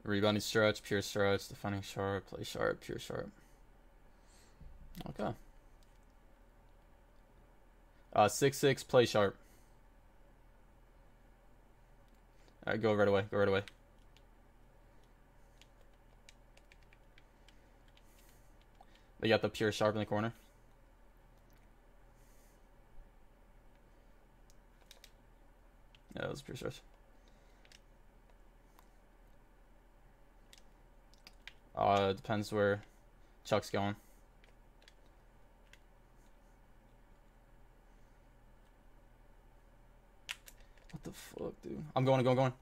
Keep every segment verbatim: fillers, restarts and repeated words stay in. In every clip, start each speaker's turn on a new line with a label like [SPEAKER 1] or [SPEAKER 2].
[SPEAKER 1] Rebounding stretch, pure stretch, defending sharp, play sharp, pure sharp. Okay. Uh, six six, play sharp. All right, go right away. Go right away. They got the pure sharp in the corner. Yeah, that was pure stretch. Uh, depends where Chuck's going. What the fuck, dude? I'm going, I'm going, going.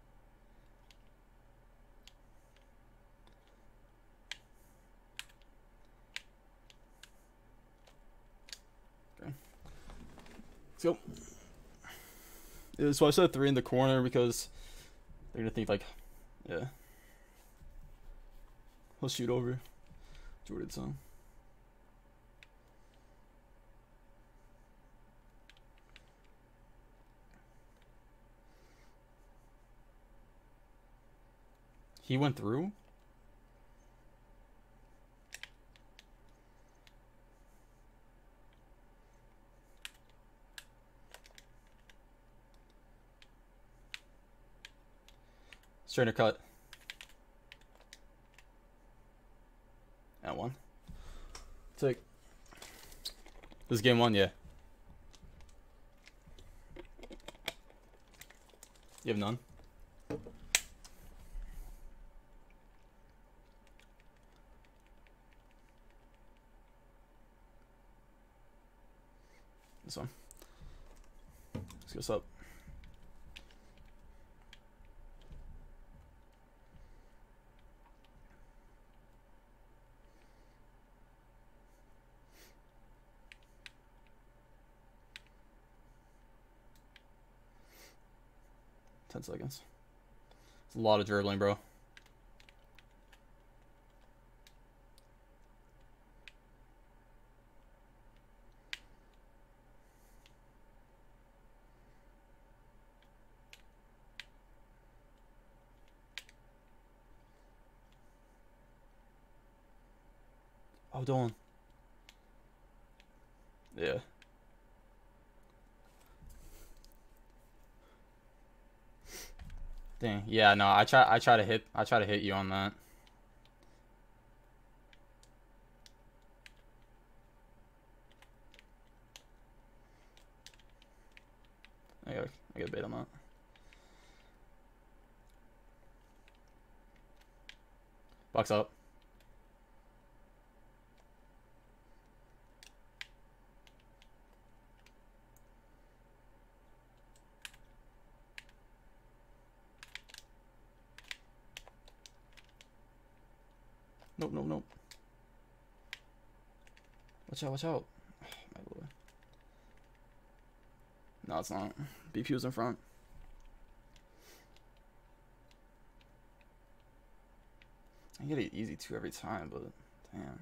[SPEAKER 1] Okay. Let's go. Yeah, so I said three in the corner because they're gonna think like, yeah. He'll shoot over Jordan's son. He went through? Strainer cut. That one. Take. This is game one, yeah. You have none? This one. Let's get this up. Ten seconds. It's a lot of dribbling, bro. Oh, Dolan. Yeah. Dang. Yeah, no, I try I try to hit I try to hit you on that. I got I got a bait on that. Box up. Nope, nope, nope. Watch out, watch out. Oh, my lord. No, it's not. B P was in front. I get it easy two every time, but damn.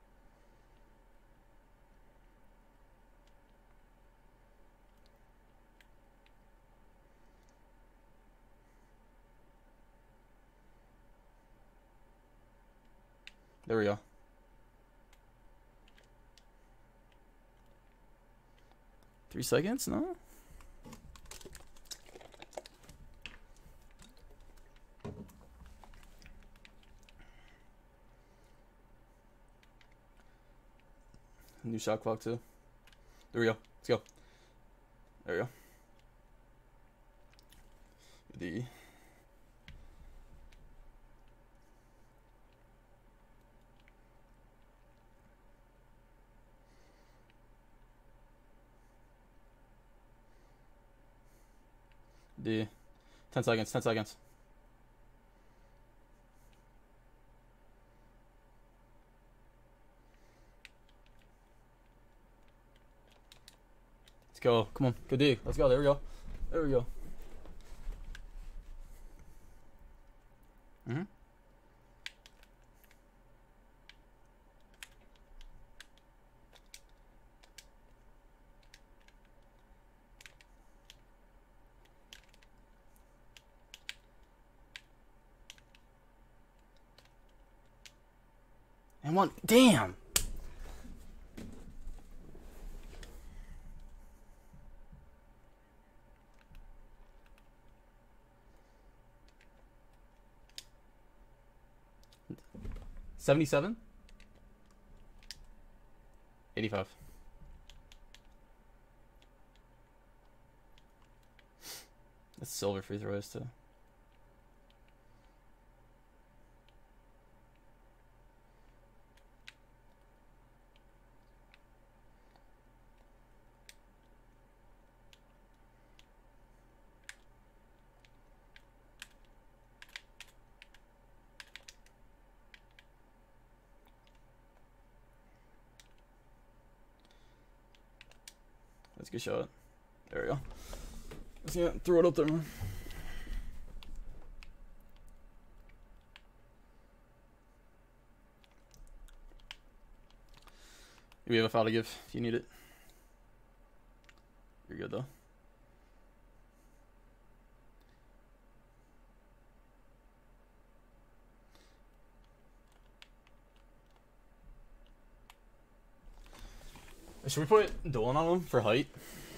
[SPEAKER 1] There we go. Three seconds? No? New shot clock too. There we go. Let's go. There we go. D. D. Ten seconds, ten seconds. Let's go. Come on. Good D. Let's go. There we go. There we go. Mm-hmm. And one. Damn. seventy-seven? eighty-five. That's silver free throws too. Let's get shot. There we go. Let's yeah, throw it up there, man. We have a foul to give if you need it. You're good though. Should we put Dolan on him for height?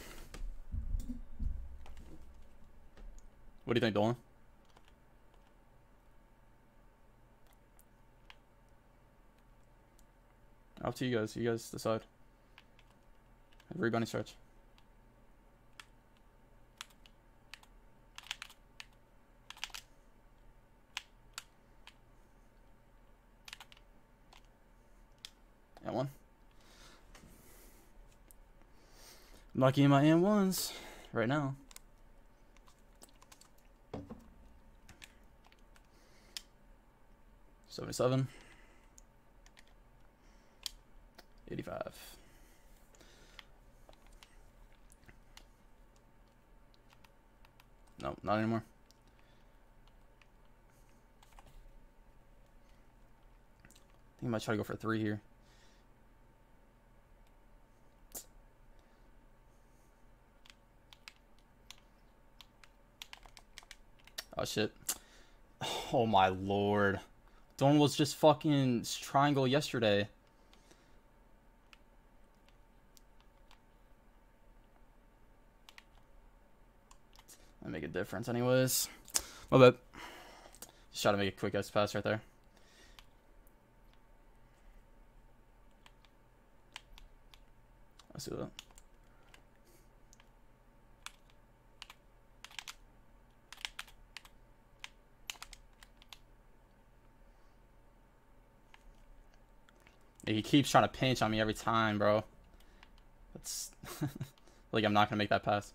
[SPEAKER 1] What do you think, Dolan? Up to you guys. You guys decide. Rebounding stretch. And one. I'm lucky in my and ones right now. seventy-seven. eighty-five. No, not anymore. I think I might try to go for a three here. Oh shit. Oh my lord. Don was just fucking triangle yesterday. That make a difference anyways. My bad. Just try to make a quick ass pass right there. I see that. He keeps trying to pinch on me every time, bro. That's like I'm not gonna make that pass.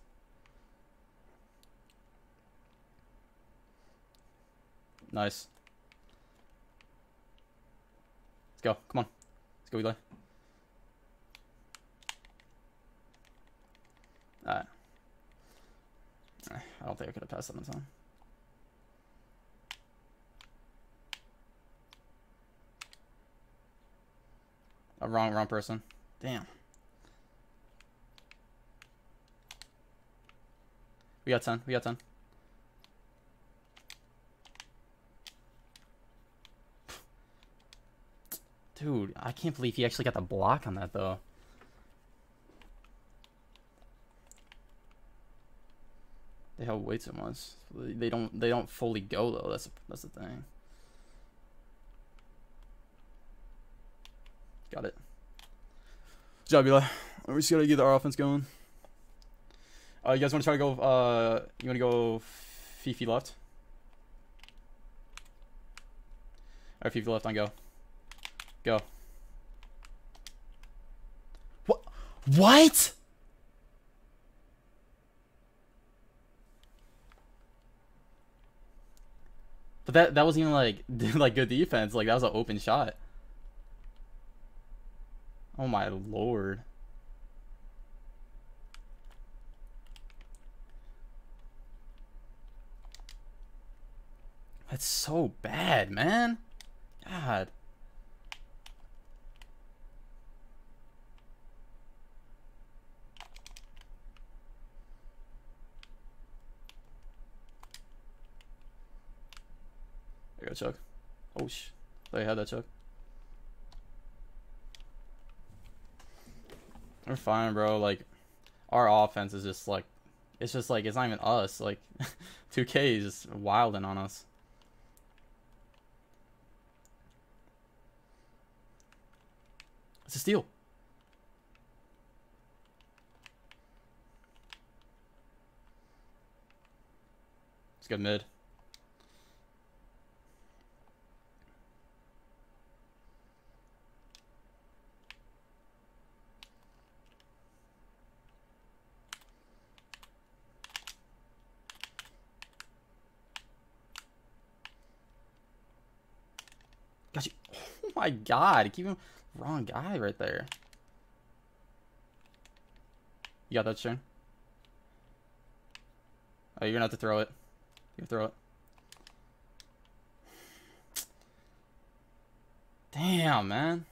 [SPEAKER 1] Nice. Let's go. Come on. Let's go, Eli. Alright. I don't think I could have passed that in time. A wrong, wrong person. Damn. We got ten. We got ten. Dude, I can't believe he actually got the block on that though. They held way too much. They don't. They don't fully go though. That's that's the thing. Got it. Good job, Eli. We're just gonna get our offense going. Uh, you guys want to try to go? Uh, you want to go Fifi left? Or Fifi left on go. Go. What? What? But that that wasn't even like like good defense. Like that was an open shot. Oh my lord. That's so bad, man. God. There you go, Chuck. Oh, sh. Thought you had that, Chuck. We're fine, bro. Like, our offense is just like, it's just like, it's not even us. Like, two K is just wilding on us. It's a steal. It's good mid. Got you. Oh my god. Keep him. Wrong guy right there. You got that, Sharon? Oh, you're gonna have to throw it. You throw it. Damn, man.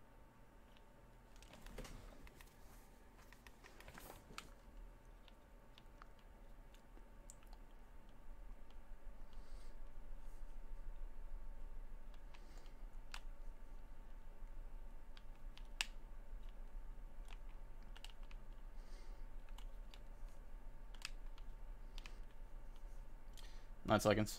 [SPEAKER 1] Nine seconds.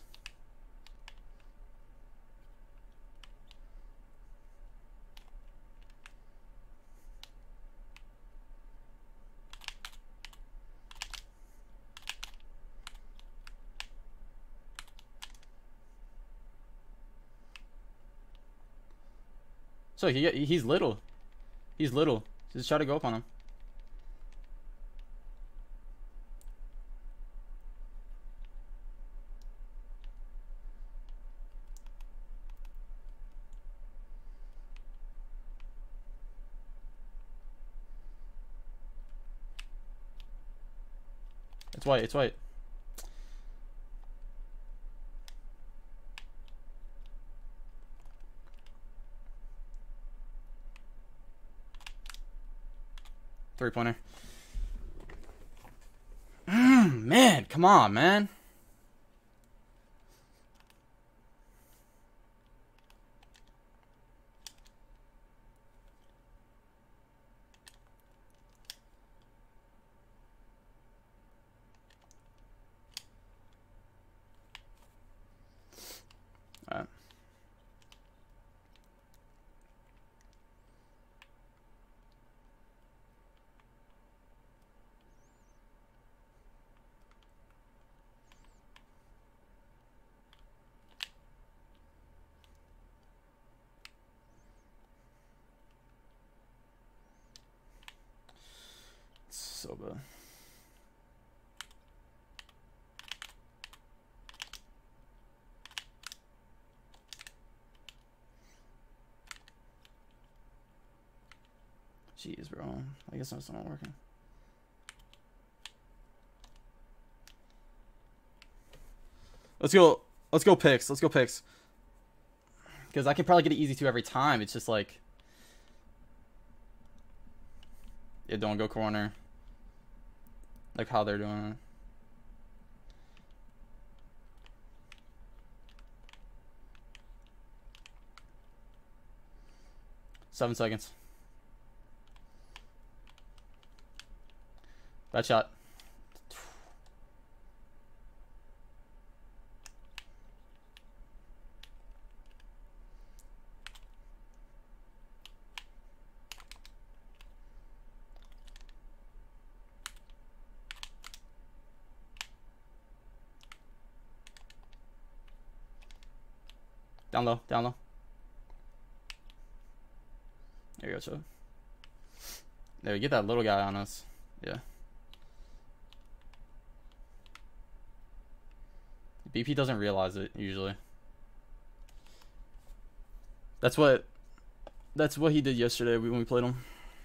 [SPEAKER 1] So he he's little. He's little. Just try to go up on him. It's white, it's white. Three pointer. Mm, man, come on, man. All right. So bad. Jeez, bro. I guess that's not working. Let's go. Let's go picks. Let's go picks. Because I can probably get it easy two every time. It's just like, yeah, don't go corner. Like how they're doing it. Seven seconds. Bad shot. Down low, down low. There you go, Joe. There, get that little guy on us. Yeah. B P doesn't realize it usually. That's what that's what he did yesterday when we played him.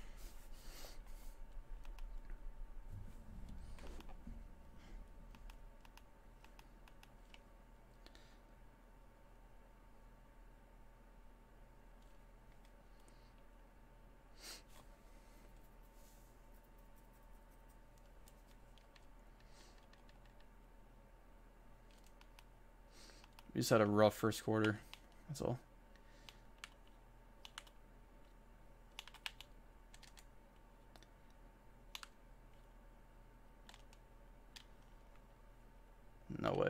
[SPEAKER 1] We just had a rough first quarter. That's all.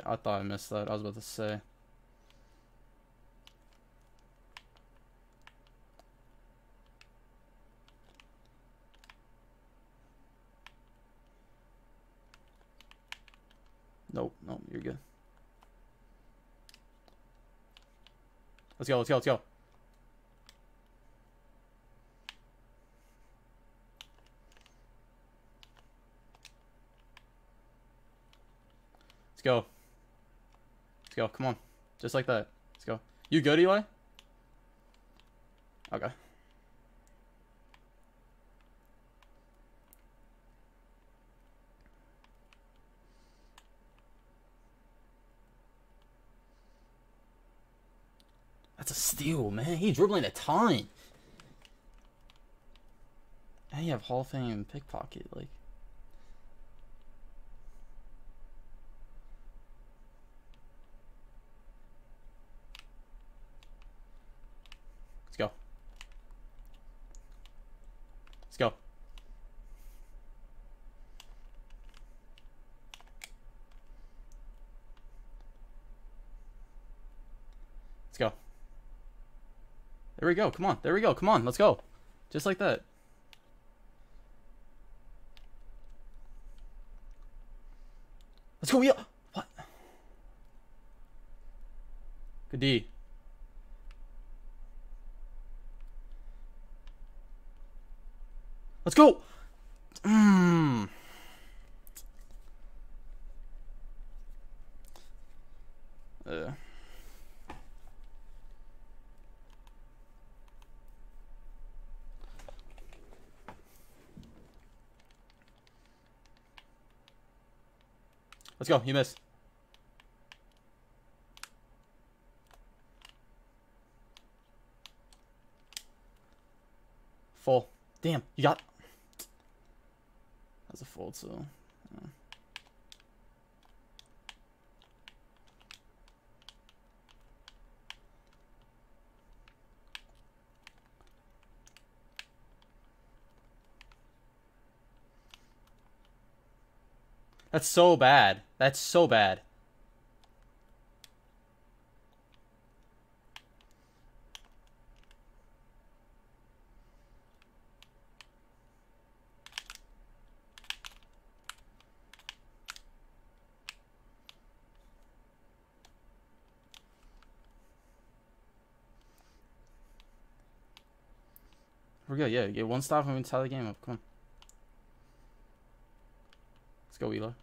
[SPEAKER 1] I thought I missed that. I was about to say. Nope, nope, you're good. Let's go, let's go, let's go. Let's go. Let's go, come on. Just like that. Let's go. You good, Eli? Okay. That's a steal, man. He's dribbling a ton. And you have Hall of Fame pickpocket, like. Let's go. Let's go. Let's go. There we go. Come on. There we go. Come on. Let's go. Just like that. Let's go. Yeah. What? Good D. Let's go. Mmm. Uh. Let's go. You missed. Full. Damn. You got. That's a fold, so. Yeah. That's so bad. That's so bad. We're good. Yeah, get one stop and we tie the game up. Come on. Let's go, Eli.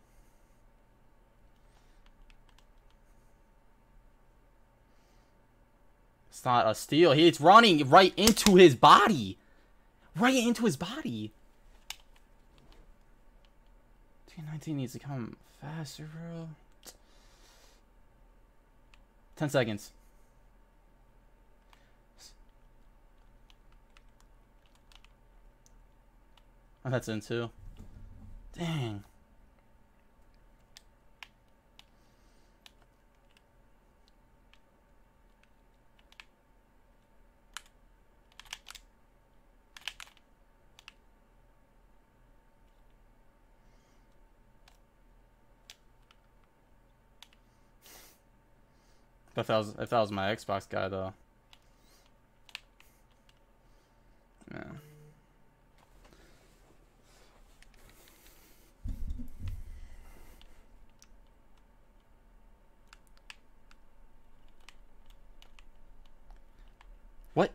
[SPEAKER 1] It's not a steal. He's running right into his body. Right into his body. T nineteen needs to come faster, bro. Ten seconds. Oh, that's in too. Dang. If that was if that was my Xbox guy though. Yeah. What?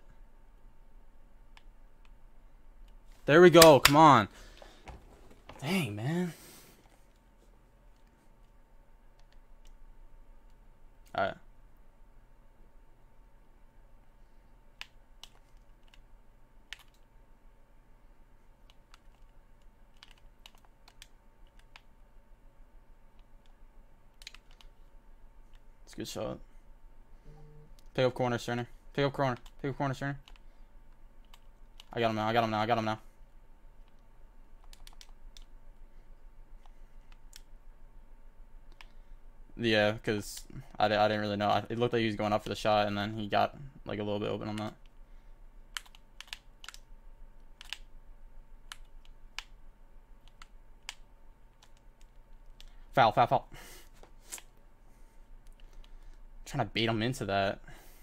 [SPEAKER 1] There we go. Come on. Dang, man. All right. It's a good shot. Pick up corner, Sterner. Pick up corner. Pick up corner, Sterner. I got him now. I got him now. I got him now. Yeah, because I, I didn't really know. It looked like he was going up for the shot, and then he got like a little bit open on that. Foul, foul, foul. trying to bait him into that.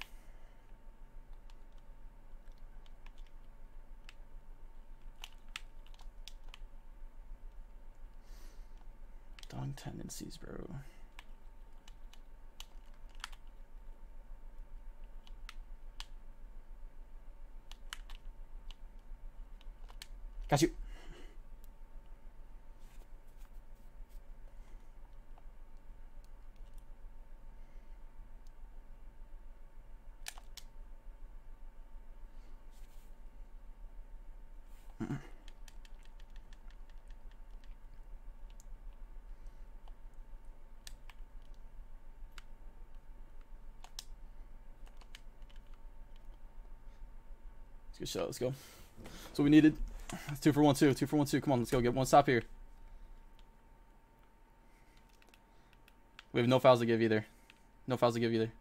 [SPEAKER 1] Dog tendencies, bro. Got you. Mm-mm. It's a good shot. Let's go. That's what we needed. Two for one, two. Two for one, two. Come on, let's go. Get one stop here. We have no fouls to give either. No fouls to give either.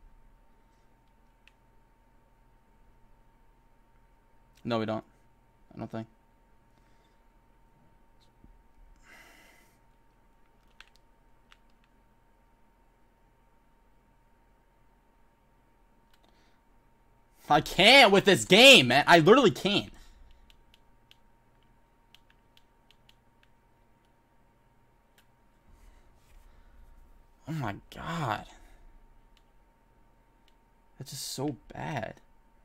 [SPEAKER 1] No, we don't. I don't think. I can't with this game, man. I literally can't. Oh my god. That's just so bad.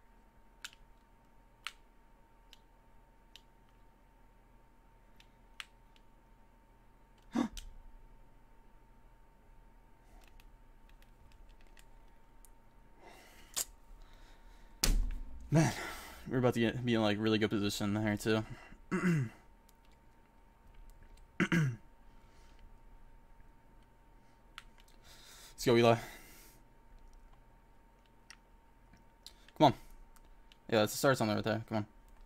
[SPEAKER 1] Man, we're about to get be in like really good position there too. Let's go, Eli. Come on. Yeah, that's the starts on there right there. Come on.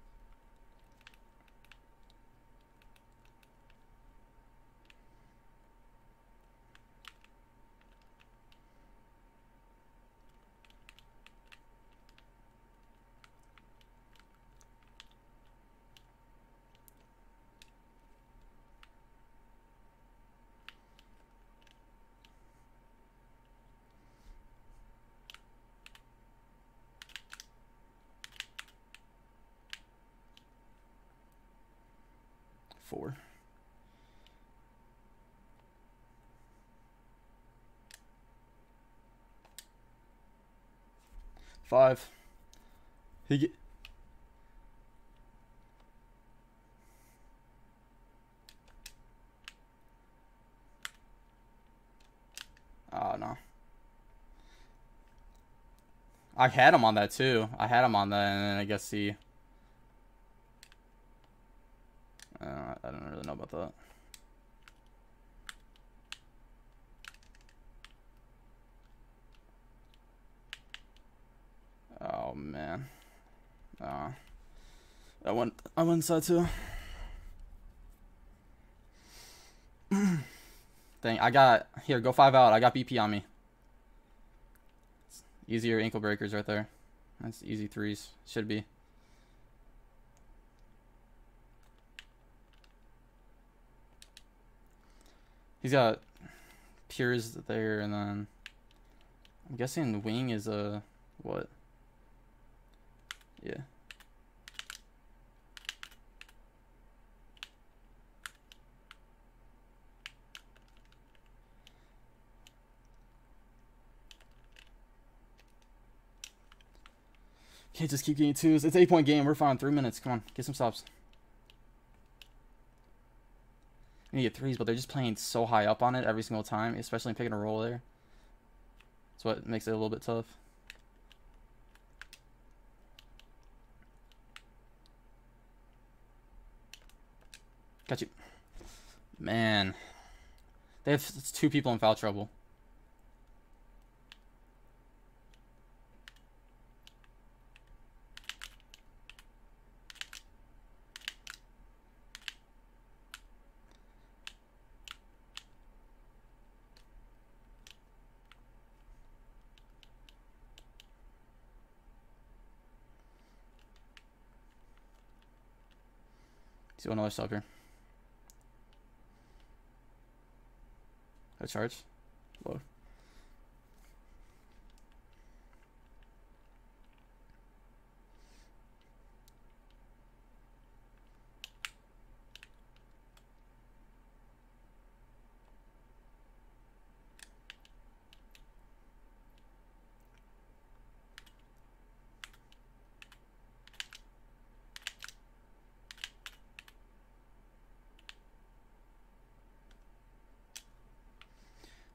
[SPEAKER 1] Four. Five. He get. Oh no. I had him on that too. I had him on that, and then I guess he. Uh, I don't really know about that. Oh man. Uh, I went. I went inside too. Dang, I got here. Go five out. I got B P on me. Easier ankle breakers right there. That's easy threes. Should be. He's got Pures there, and then I'm guessing the wing is a what? Yeah. Can't just keep getting twos. It's an eight point game. We're fine. Three minutes. Come on, get some stops. We need to get threes, but they're just playing so high up on it every single time, especially in picking a roll there. That's what makes it a little bit tough. Got you. Man. They have two people in foul trouble. Do another stop here. A charge. Low.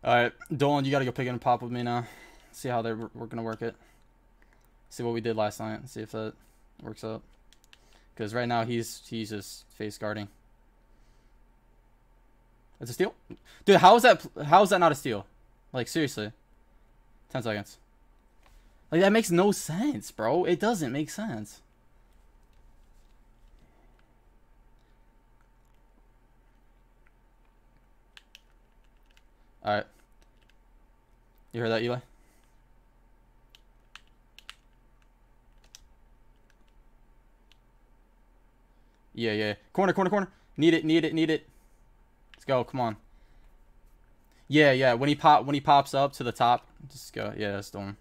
[SPEAKER 1] Alright, Dolan, you gotta go pick it and pop with me now. See how they're we're gonna work it. See what we did last night. See if that works out. Because right now he's he's just face guarding. It's a steal, dude. How is that? How is that not a steal? Like seriously. Ten seconds. Like that makes no sense, bro. It doesn't make sense. All right. You heard that, Eli? Yeah, yeah. Corner, corner, corner. Need it, need it, need it. Let's go. Come on. Yeah, yeah. When he pop, when he pops up to the top, just go. Yeah, that's the one.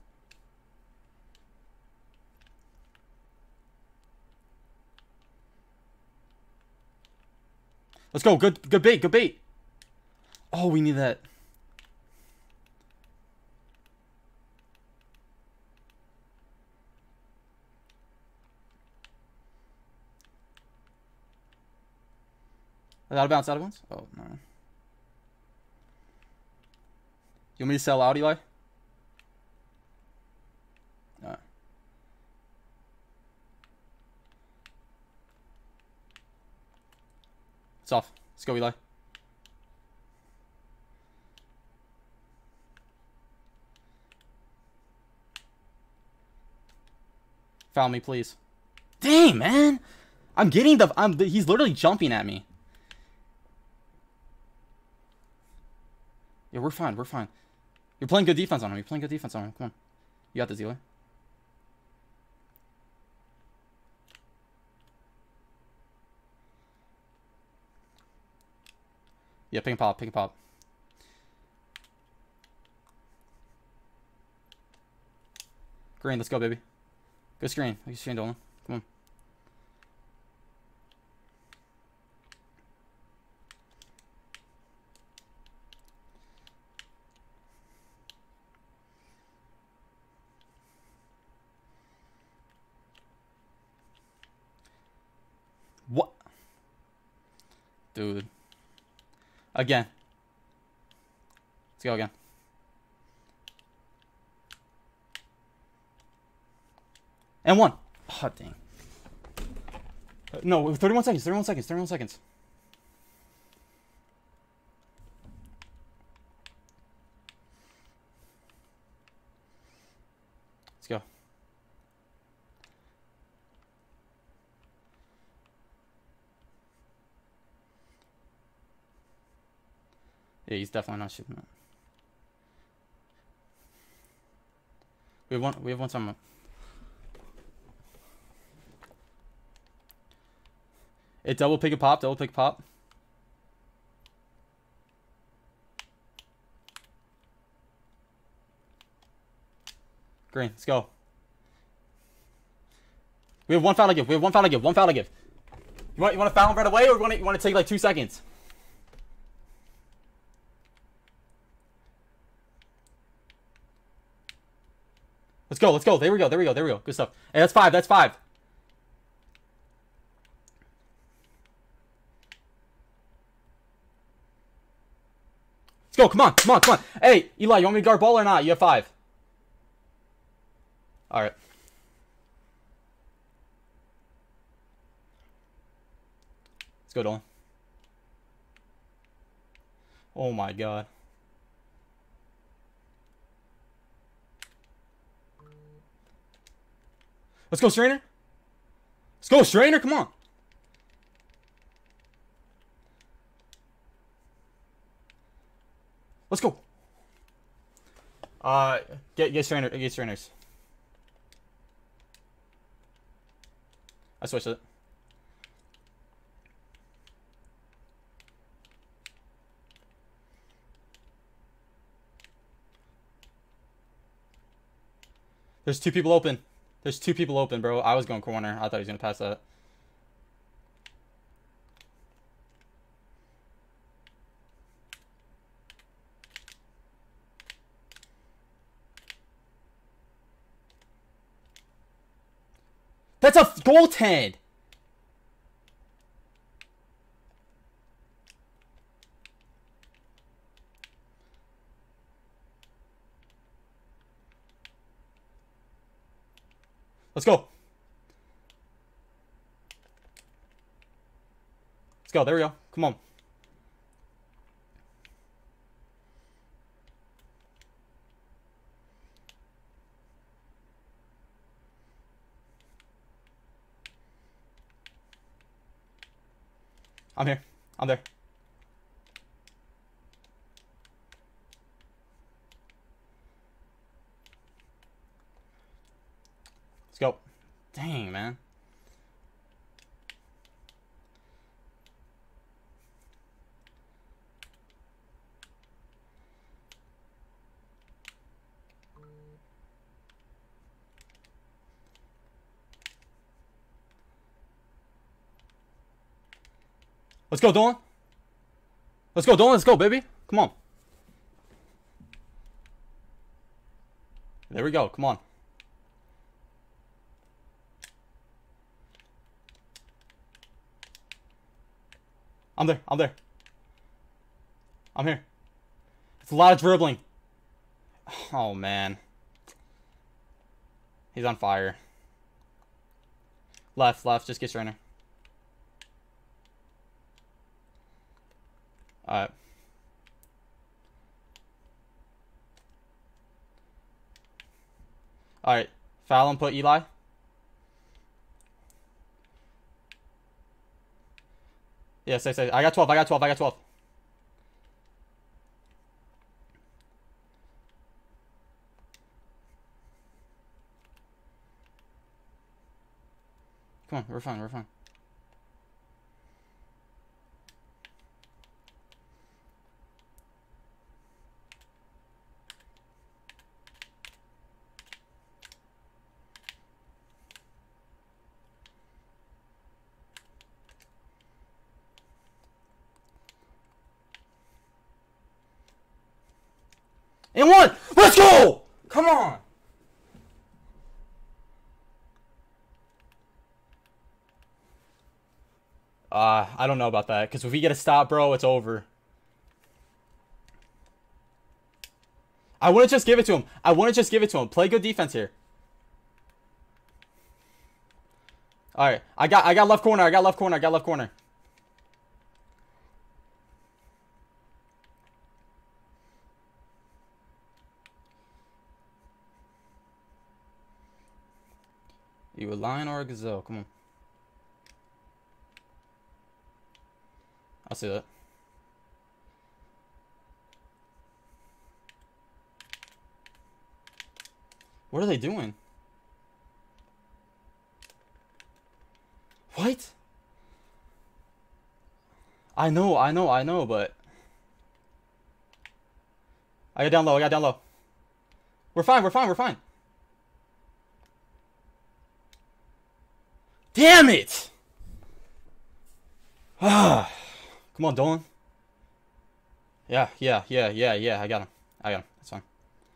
[SPEAKER 1] Let's go. Good, good bait, good bait. Oh, we need that. Out of bounds, out of bounds? Oh, no. You want me to sell out, Eli? No. It's off. Let's go, Eli. Foul me, please. Dang, man. I'm getting the... I'm. The, he's literally jumping at me. Yeah, we're fine. We're fine. You're playing good defense on him. You're playing good defense on him. Come on. You got this, Eli. Yeah, pick and pop. Pick and pop. Green, let's go, baby. Good screen. Good screen, Dolan. Come on. What? Dude. Again. Let's go again. And one. Oh, dang. No, thirty-one seconds. thirty-one seconds. thirty-one seconds. Let's go. Yeah, he's definitely not shooting that. We have one. We have one time. It double pick and pop. Double pick pop. Green. Let's go. We have one foul to give. We have one foul to give. One foul to give. You want you want to foul him right away, or you want to, you want to take like two seconds? Let's go, let's go. There we go, there we go, there we go. Good stuff. Hey, that's five, that's five. Let's go, come on, come on, come on. Hey, Eli, you want me to guard ball or not? You have five. Alright. Let's go, Dolan. Oh my god. Let's go, Strainer. Let's go, Strainer. Come on. Let's go. Uh, get get Strainer. Get Strainers. I switched it. There's two people open. There's two people open, bro. I was going corner. I thought he was going to pass that. That's a goaltend! Let's go. Let's go. There we go. Come on. I'm here. I'm there. Let's go. Dang, man. Let's go, Dolan. Let's go, Dolan. Let's go, baby. Come on. There we go. Come on. I'm there. I'm there. I'm here. It's a lot of dribbling. Oh, man. He's on fire. Left, left. Just get Strainer. Alright. Alright. Foul and put Eli. Yeah, say, say. I got twelve. I got twelve. I got twelve. Come on. We're fine. We're fine. And one! Let's go! Come on! Uh, I don't know about that. Because if we get a stop, bro, it's over. I wouldn't just give it to him. I wouldn't just give it to him. Play good defense here. Alright. I got I got left corner. I got left corner. I got left corner. You a lion or a gazelle? Come on. I'll see that. What are they doing? What? I know, I know, I know, but... I got down low, I got down low. We're fine, we're fine, we're fine. Damn it! Ah, come on, Dolan. Yeah, yeah, yeah, yeah, yeah. I got him. I got him. That's fine.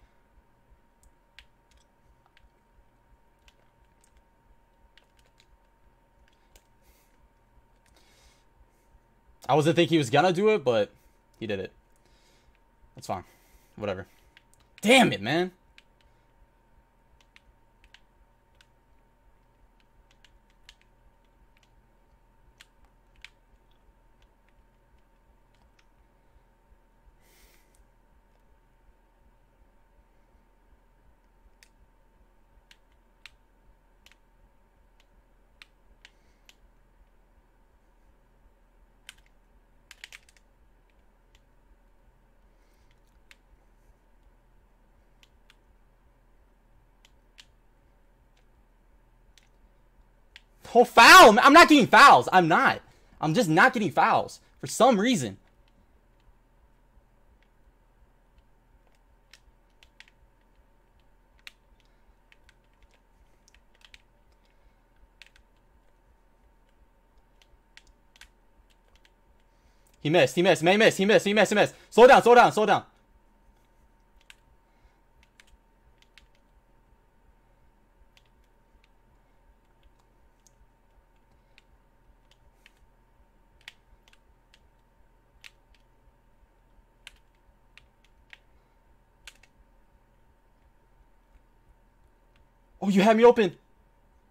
[SPEAKER 1] I wasn't thinking he was gonna do it, but he did it. That's fine. Whatever. Damn it, man. Oh, foul! I'm not getting fouls. I'm not. I'm just not getting fouls. For some reason. He missed. He missed. He missed. He missed. He missed. He missed. Slow down. Slow down. Slow down. Oh, you had me open.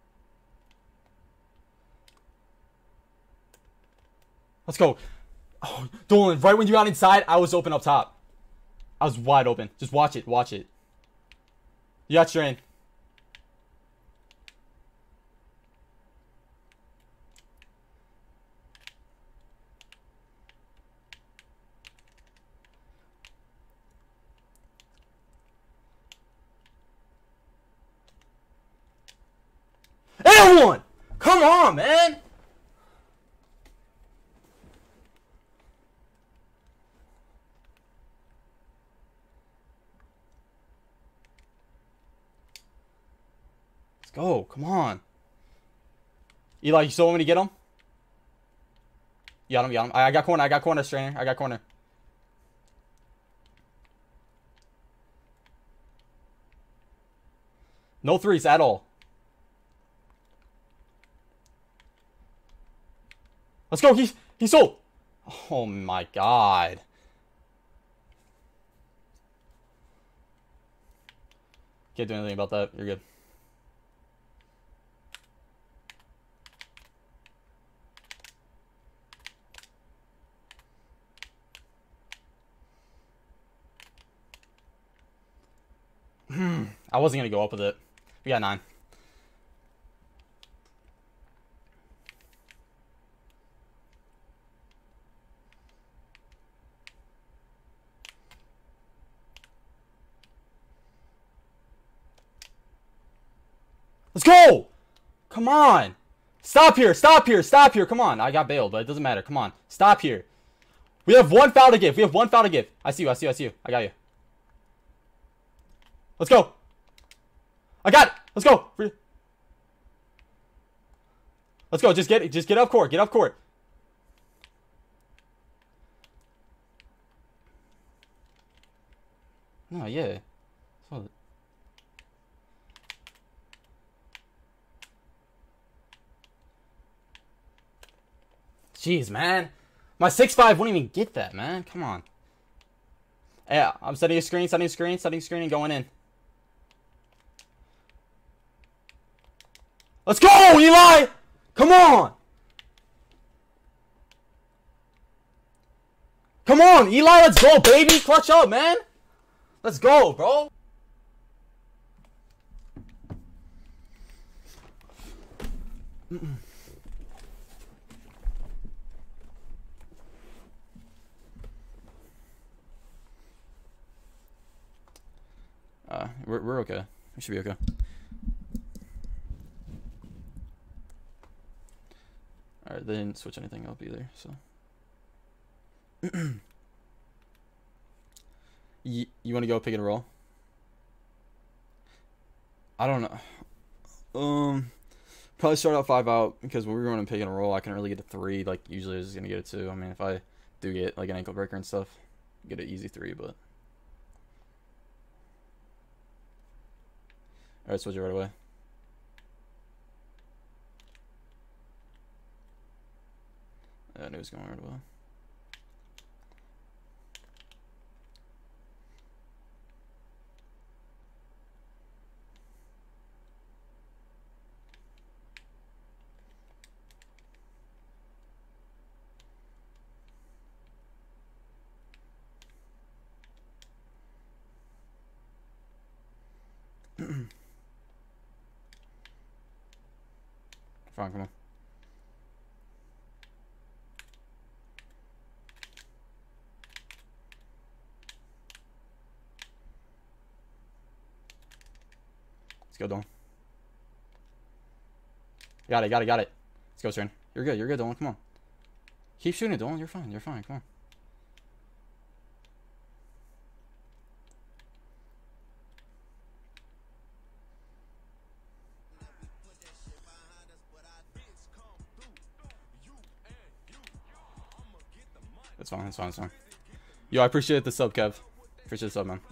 [SPEAKER 1] Let's go. Oh, Dolan, right when you got inside, I was open up top. I was wide open. Just watch it. Watch it. You got strain. And one! Come on, man! Let's go. Come on. Eli, you still want me to get him? You got him, you got him. I got corner, I got corner, strainer. I got corner. No threes at all. Let's go. He's he's sold. Oh my god. Can't do anything about that. You're good. I wasn't gonna go up with it. We got nine. Let's go! Come on! Stop here! Stop here! Stop here! Come on! I got bailed, but it doesn't matter. Come on. Stop here. We have one foul to give. We have one foul to give. I see you. I see you. I see you. I got you. Let's go. I got it. Let's go. Let's go. Just get just get up court. Get up court. No, yeah. So, jeez, man. My six five wouldn't even get that, man. Come on. Yeah, I'm setting a screen, setting a screen, setting a screen, and going in. Let's go, Eli! Come on! Come on, Eli, let's go, baby! Clutch up, man! Let's go, bro! Mm-mm. Uh, we're, we're okay. We should be okay. Alright, they didn't switch anything up either, so. you you want to go pick and roll? I don't know. Um, probably start out five out, because when we're going to pick and roll, I can really get a three. Like, usually I was just going to get a two. I mean, if I do get, like, an ankle breaker and stuff, get an easy three, but. Alright, switch it right away. I knew it was going right away. Fine, come on. Let's go, Dylan. Got it, got it, got it. Let's go, Stern. You're good, you're good, Dylan. Come on. Keep shooting it, Dylan. You're fine, you're fine. Come on. That's fine, that's fine, that's fine. Yo, I appreciate the sub, Kev. Appreciate the sub, man.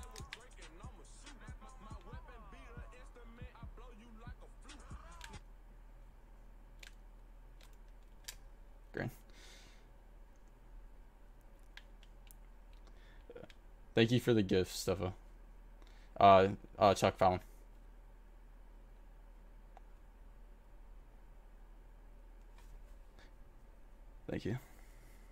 [SPEAKER 1] Green. Thank you for the gift, Steffa. Uh, uh, Chuck Fallon. Thank you.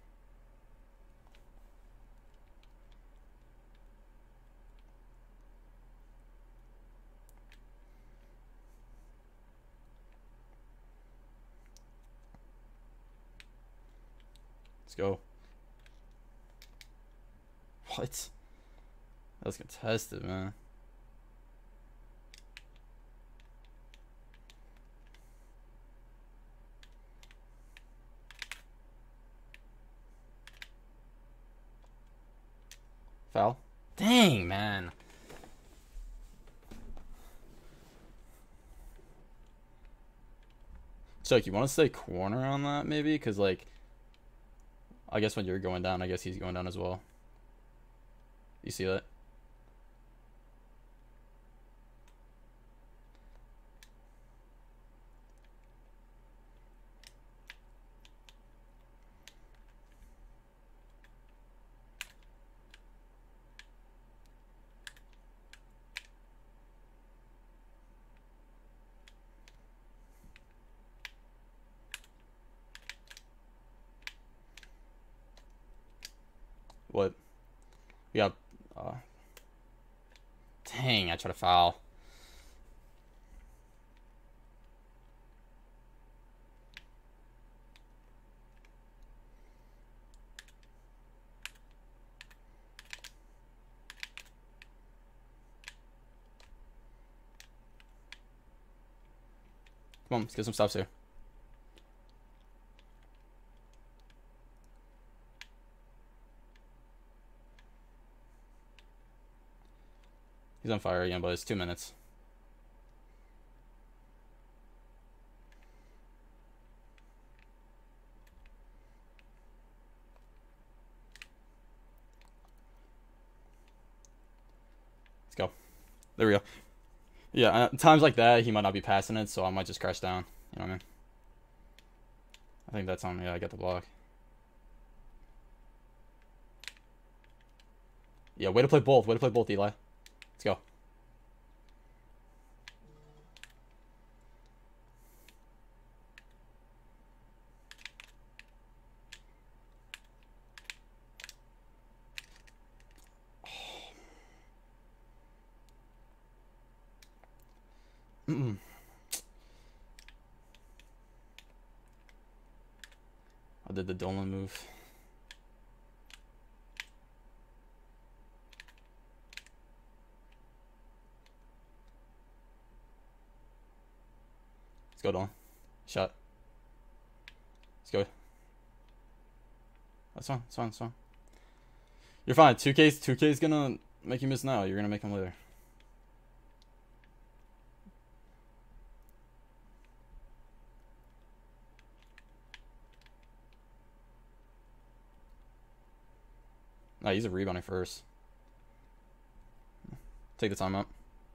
[SPEAKER 1] go. What? That was contested, man. Foul. Dang, man. So, like, you want to stay corner on that, maybe? Because, like, I guess when you're going down, I guess he's going down as well. You see that? What? We got, uh, dang, I tried to foul. Come on, let's get some stops here. He's on fire again, but it's two minutes. Let's go. There we go. Yeah, uh, times like that, he might not be passing it, so I might just crash down. You know what I mean? I think that's on me. Yeah, I get the block. Yeah, way to play both. Way to play both, Eli. Let's go. Mm-mm. I did the Dolan move. Let's go, Dolan. Shot. Let's go. That's fine. That's fine. That's fine. You're fine. two K's, two K's gonna make you miss now. You're gonna make him later. No, he's a rebounding first. Take the time up.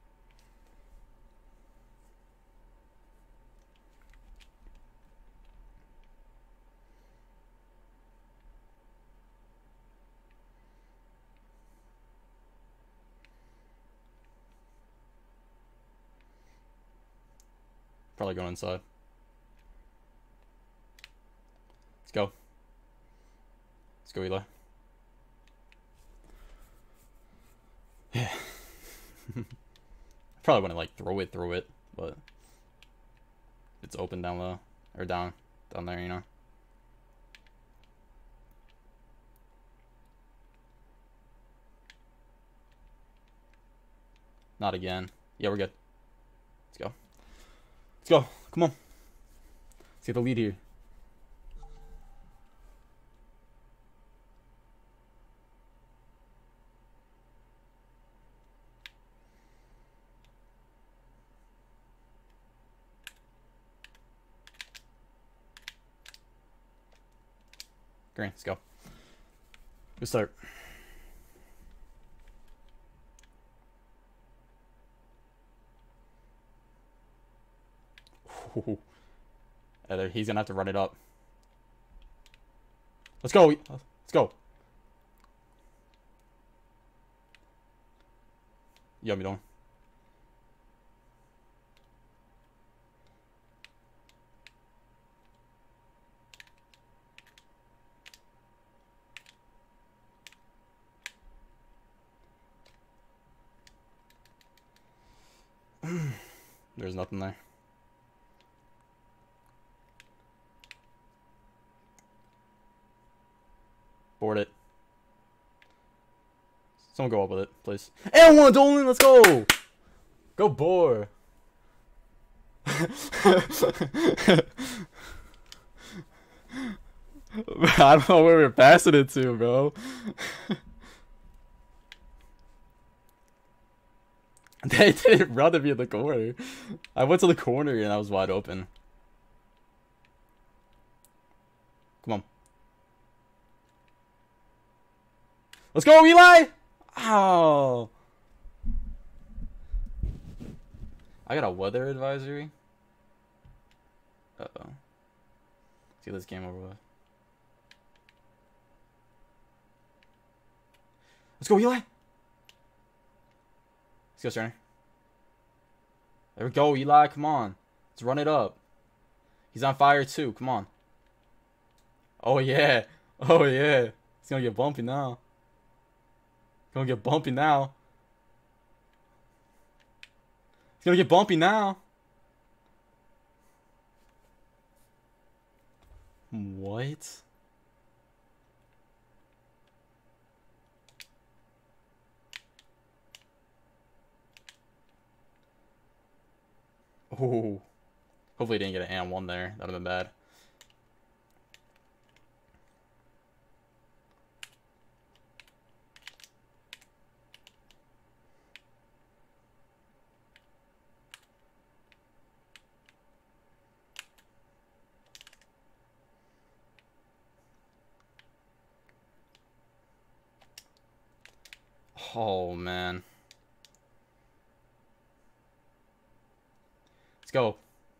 [SPEAKER 1] Probably going inside. Let's go. Let's go, Eli. Yeah. Probably wouldn't like throw it through it, but it's open down low or down down there, you know. Not again. Yeah, we're good. Let's go. Let's go. Come on. Let's get the lead here. Green, let's go. Good start. Ooh. He's gonna have to run it up. Let's go. Let's go. Yummy don't. There's nothing there. Board it. Someone go up with it, please. And one, Dolan, let's go! Go board. I don't know where we're passing it to, bro. They didn't rather be in the corner. I went to the corner and I was wide open. Come on. Let's go, Eli! Oh. I got a weather advisory. Uh-oh. Let's get this game over with. Let's go, Eli! Let's go, Sterner. There we go, Eli. Come on. Let's run it up. He's on fire, too. Come on. Oh, yeah. Oh, yeah. It's gonna get bumpy now. It's gonna get bumpy now. It's gonna get bumpy now. What? Oh. Hopefully he didn't get an and one there. That would have been bad. Oh, man. Let's go.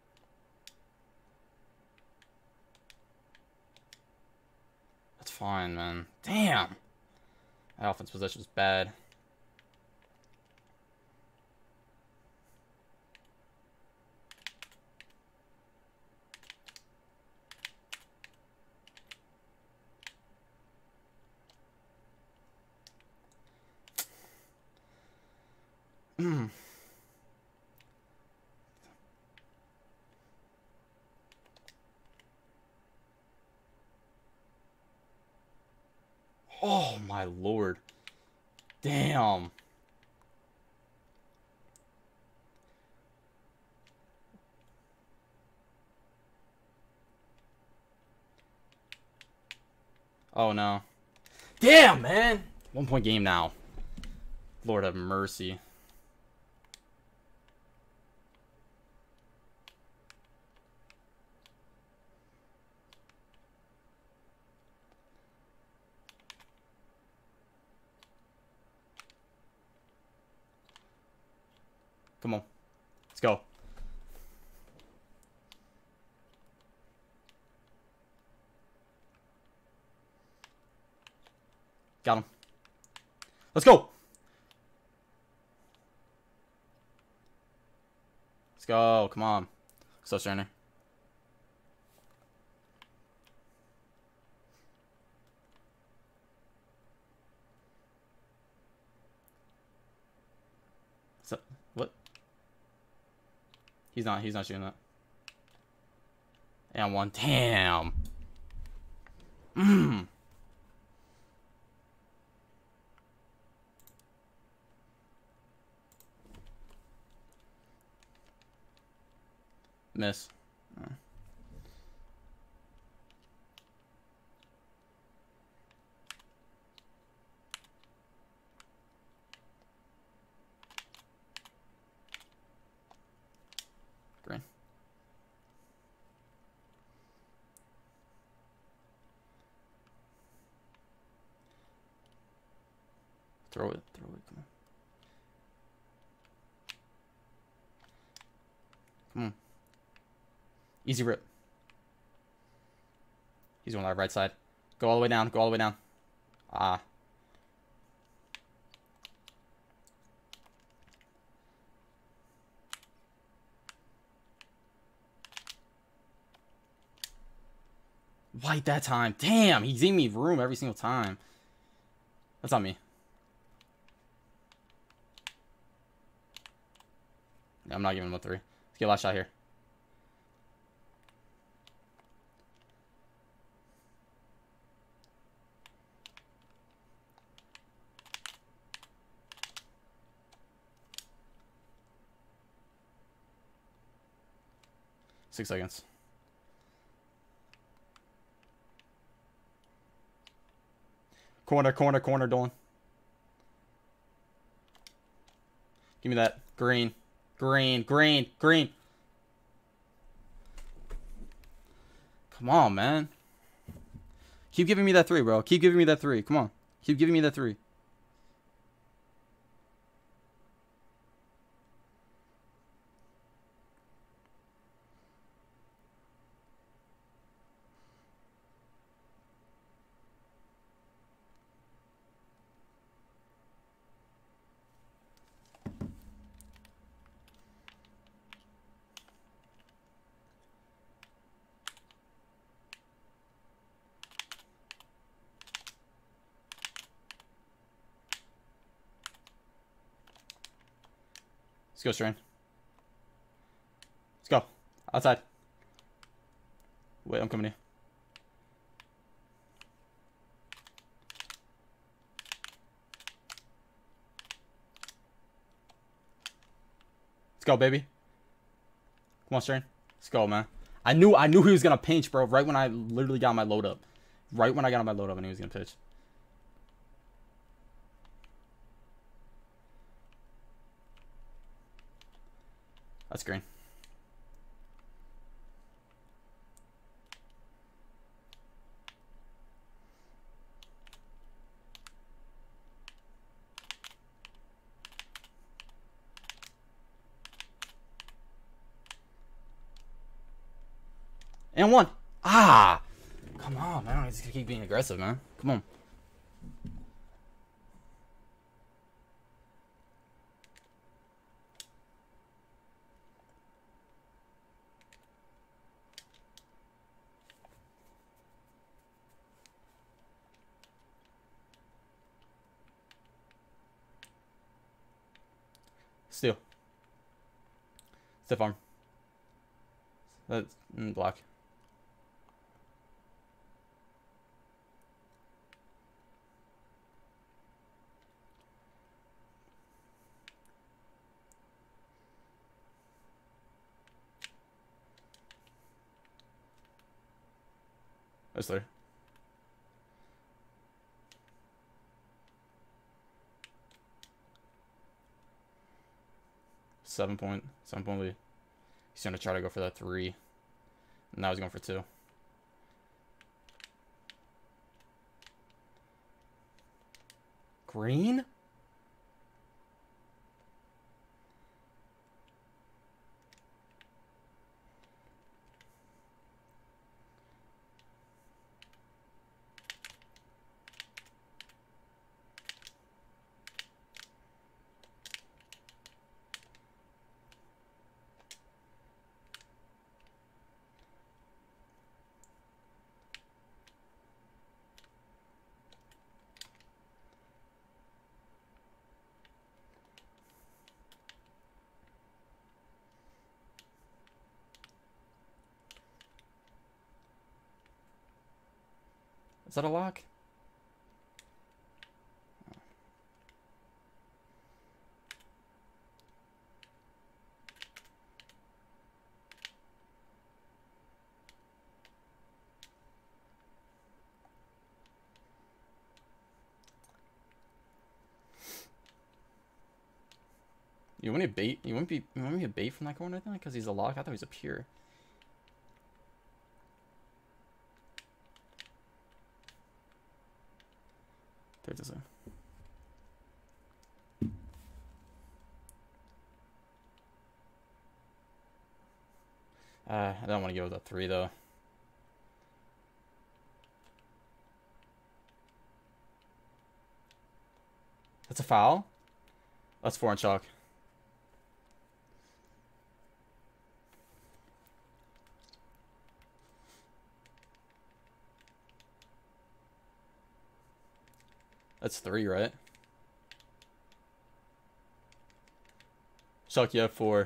[SPEAKER 1] That's fine, man. Damn. That offense possession was bad. Mm. Oh my lord. Damn. Oh no. Damn, man. One point game now. Lord have mercy. Come on. Let's go. Got him. Let's go. Let's go. Come on. So Sterner. So, what? He's not. He's not shooting that. And one. Damn. Mmm. Miss. Uh. Green. Throw it. Throw it. Come on. Come on. Easy rip. He's on our right side. Go all the way down. Go all the way down. Ah. White that time. Damn, he's giving me room every single time. That's on me. Yeah, I'm not giving him a three. Let's get a last shot here. Six seconds. Corner, corner, corner, Dolan. Give me that. Green. Green, green, green. Come on, man. Keep giving me that three, bro. Keep giving me that three. Come on. Keep giving me that three. Let's go, Strain. Let's go. Outside. Wait, I'm coming here. Let's go, baby. Come on, Strain. Let's go, man. I knew I knew he was gonna pinch, bro, right when I literally got my load up. Right when I got my load up, I knew he was gonna pitch. That's green. And one. Ah! Come on, man. I just keep being aggressive, man. Come on. Steal. Stiff arm. That's mm, block. That's there. Seven point, seven point lead. He's gonna try to go for that three. Now he's going for two. Green? Is that a lock? You want me to bait? You want me? You want me to bait from that corner then? Because he's a lock. I thought he was a pure. There's this one. Uh, I don't want to go with a three though. That's a foul. That's four on chalk. That's three, right? Chalk, you have four.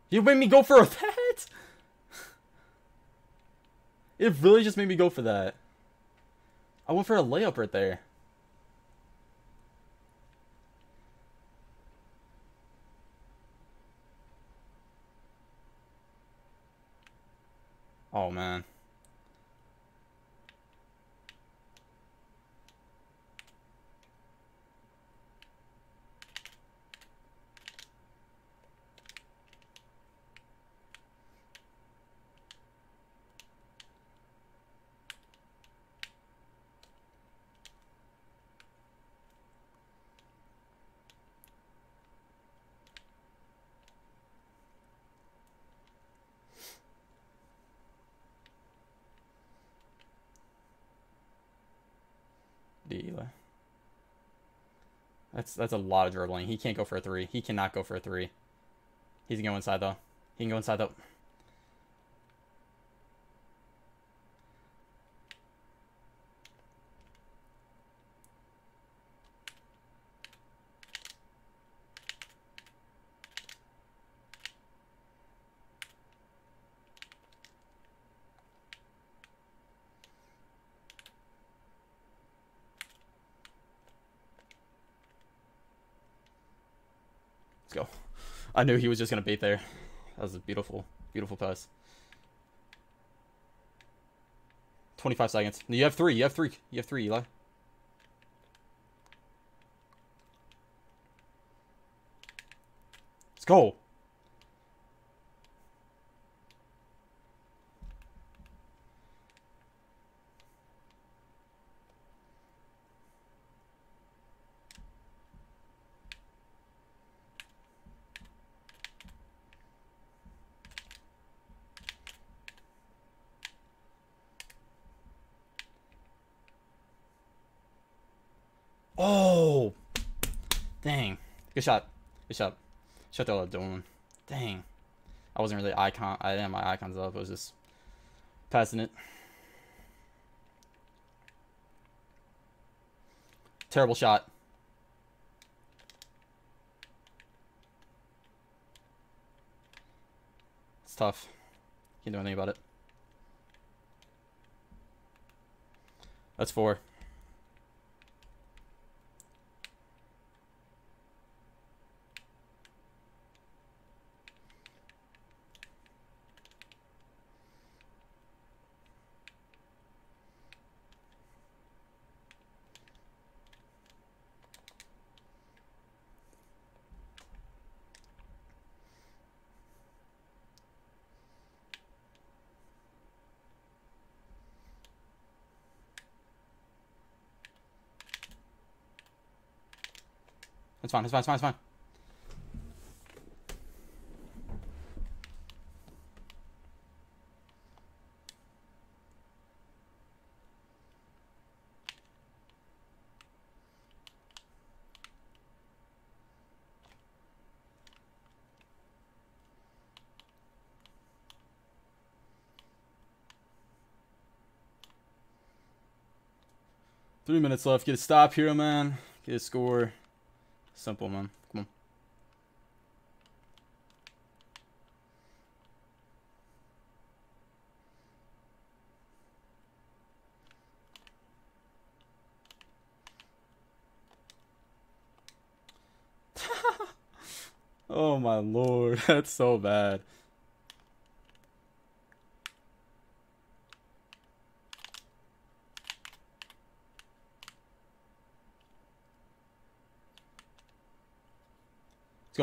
[SPEAKER 1] You made me go for that? It really just made me go for that. I went for a layup right there. Oh, man. Eli. That's that's a lot of dribbling. He can't go for a three. He cannot go for a three. He can go inside though. He can go inside though. Let's go. I knew he was just going to bait there. That was a beautiful, beautiful pass. twenty-five seconds. You have three. You have three. You have three, Eli. Let's go. Oh, dang. Good shot. Good shot. Shut the other doing. Dang. I wasn't really icon. I didn't have my icons up. I was just passing it. Terrible shot. It's tough. Can't do anything about it. That's four. It's fine, it's fine, it's fine, it's fine. Three minutes left. Get a stop here, man. Get a score. Simple, man. Come on. Oh my lord, that's so bad. Let's go.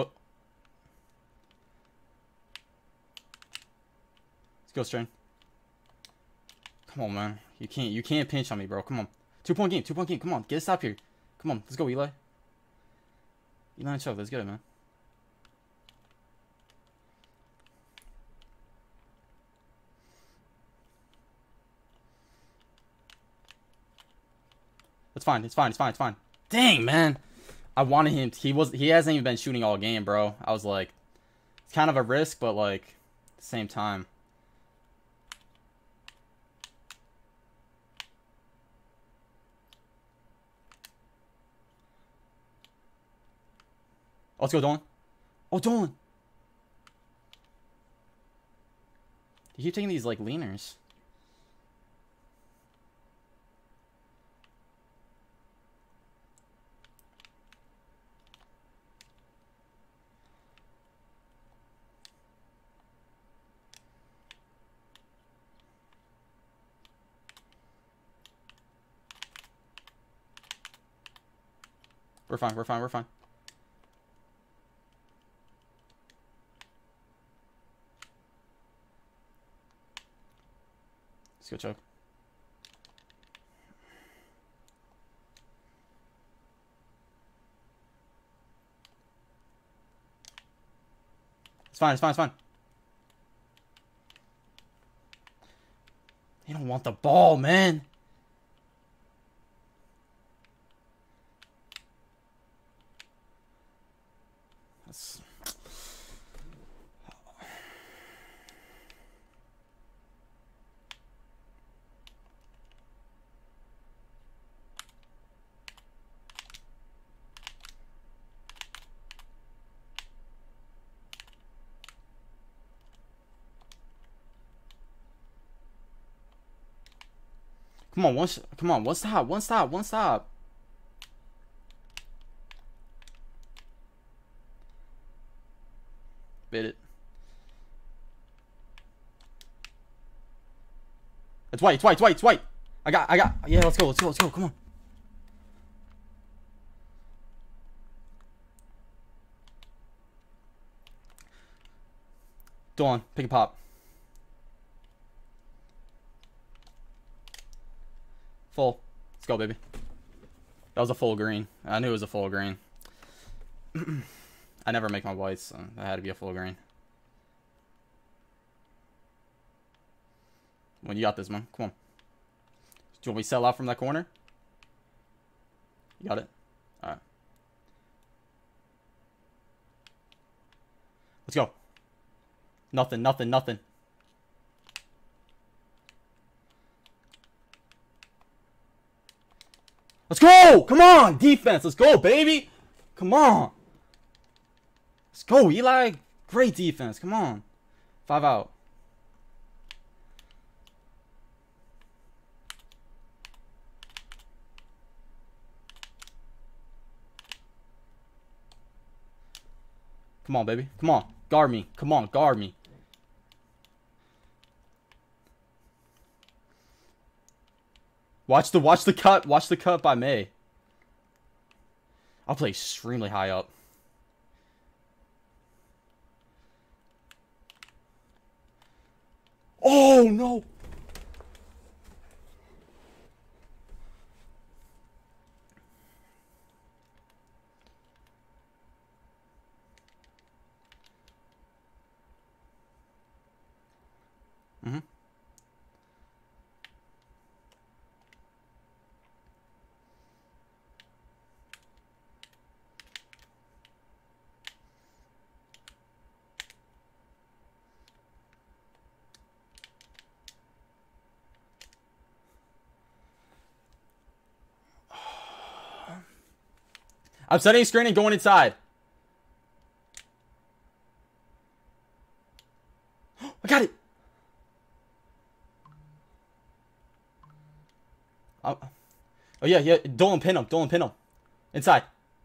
[SPEAKER 1] Let's go, Strain. Come on, man. You can't you can't pinch on me, bro. Come on. Two point game, two point game. Come on, get a stop here. Come on, let's go, Eli. Eli and Chuck, let's get it, man. It's fine. It's fine. It's fine. It's fine. Dang, man. I wanted him. To, he was. He hasn't even been shooting all game, bro. I was like, it's kind of a risk, but like, at the same time. Oh, let's go, Dolan. Oh, Dolan. You keep taking these, like, leaners. We're fine, we're fine, we're fine. Let's go choke. It's fine, it's fine, it's fine. You don't want the ball, man. That's... Come on, one, come on, one stop, one stop, one stop. Bit it. It's white, it's white, it's white, it's white. I got, I got, yeah, let's go, let's go, let's go, come on. Dawn, pick a pop. Full. Let's go, baby. That was a full green. I knew it was a full green. I never make my whites, so that had to be a full green. When you got this, man. Come on. Do you want me to sell out from that corner? You got it? Alright. Let's go. Nothing, nothing, nothing. Let's go! Come on! Defense! Let's go, baby! Come on! Let's go, Eli! Great defense. Come on. Five out. Come on, baby. Come on. Guard me. Come on, guard me. Watch the watch the cut. Watch the cut by May. I'll play extremely high up. Oh no. Mm-hmm. I'm setting a screen and going inside. I got it. Oh, oh yeah, yeah. Dolan pin him. Dolan pin him. Inside.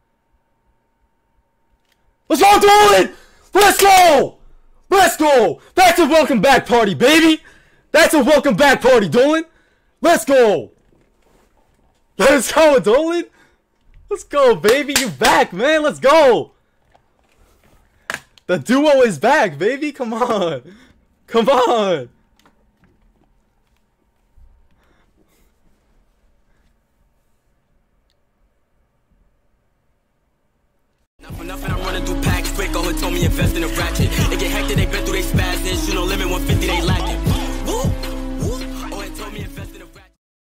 [SPEAKER 1] Let's go, Dolan! Let's go! Let's go! That's a welcome back party, baby! That's a welcome back party, Dolan! Let's go! Let's go, Dolan! Let's go, baby! You back, man! Let's go! The duo is back, baby! Come on! Come on!
[SPEAKER 2] For nothing, I'm running through packs quick. All who told me invest in a ratchet. They get hectic, they been through they spasms. You know, limit one fifty, they lacking. Woo!